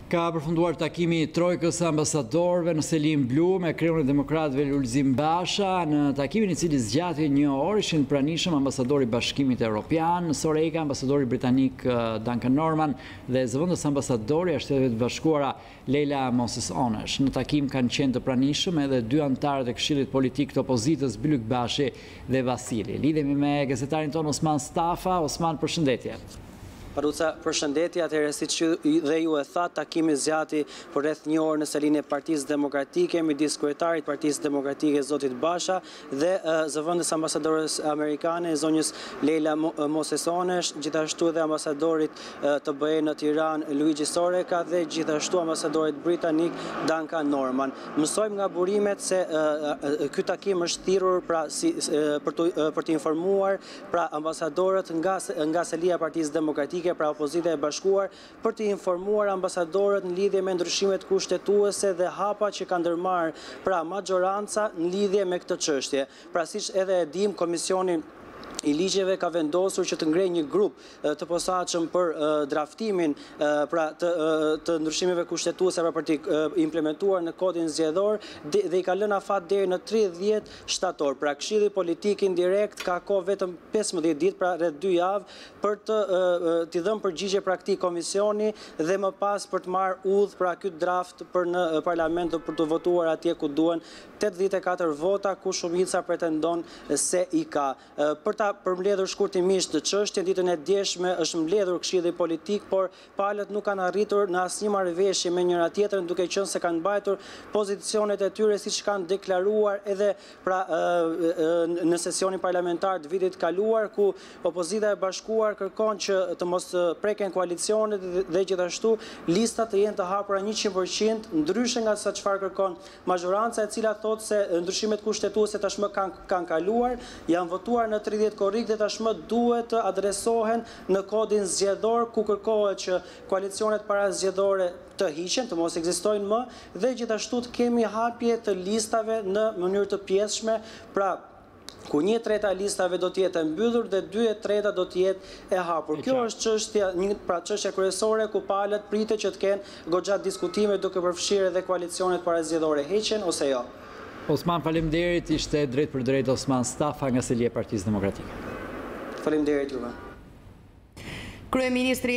Ka përfunduar takimi i trojkës ambasadorëve në Selim Blu me kreun e demokratëve Lulzim Basha. Në takimin i cili zgjati 1 orë ishin pranishëm ambasadori i Bashkimit Evropian, Soreka, ambasadori britanik Duncan Norman dhe zëvendës ambasadori i Shtetet Bashkuara Leila Moses Onesh. Në takim kanë qenë të pranishëm edhe 2 anëtarët e Këshillit Politik të Opozitës Bylyk Bashi dhe Vasili. Lidhemi me gazetarin ton Osman Stafa. Osman, përshëndetje. Paruca, përshëndetje, atëherë siç dhe ju e thatë, takimi zgjati për rreth 1 orë në salinë e Partisë Demokratike midis kryetarit të Partisë Demokratike zotit Basha dhe zëvendës ambasadores amerikane zonjës Leila Moses Onesh, gjithashtu edhe ambasadorit të BE në Tiranë Luigi Soreka dhe gjithashtu ambasadorit britanik Duncan Norman. Mësojmë nga burimet se ky takim është thirrur për të informuar ambasadorët nga selia e Partisë Demokratike pra opozita e bashkuar për të informuar ambasadorët në lidhje me ndryshimet kushtetuese dhe hapa që ka ndërmarrë pra majoranca në lidhje me këtë çështje. Pra siç edhe e dim, Komisioni i ligjeve ka vendosur që të ngrejë një grup të posaçëm për draftimin pra të ndryshimeve kushtetuese për të implementuar në kodin zgjedhor dhe i ka lënë afat deri në 30 shtator. Pra Këshilli Politik Indirekt ka kohë vetëm 15 ditë, pra rreth 2 javë për t'i dhënë përgjigje pra këtij komisioni dhe më pas për të marrë udhë pra ky draft për në parlament për të votuar atje ku duhen 84 vota ku shumica pretendon se i ka. Për ta përmbledhur shkurtimisht të çështjen, ditën e djeshme është mbledhur Këshilli Politik, por palët nuk kanë arritur në asnjë marrëveshje me njëra tjetrën, duke qenë se kanë mbajtur pozicionet e tyre siç kanë deklaruar edhe pra në sesionin parlamentar të vitit kaluar, ku opozita e bashkuar kërkon që të mos preken koalicionet dhe gjithashtu listat të jenë të hapura 100%, ndryshe nga sa çfarë kërkon majoranca, e cila thotë se ndryshimet kushtetuese tashmë kanë kaluar, janë votuar në 30 korrik dhe tashmë duhet të adresohen në kodin zgjedhor, ku kërkohet që koalicionet parazgjedhore të hiqen, të mos ekzistojnë më, dhe gjithashtu të kemi hapje të listave në mënyrë të pjesshme, pra ku 1/3 e listave do të jetë e mbyllur dhe 2/3 do të jetë e hapur. Kjo është çështja kryesore ku palët pritet që të kenë goxha diskutime duke përfshirë edhe koalicionet parazgjedhore, heqen ose jo. Osman, faleminderit, ishte drejt për drejt Osman Stafa nga selia e Partisë Demokratike. Faleminderit juve. Kryeministri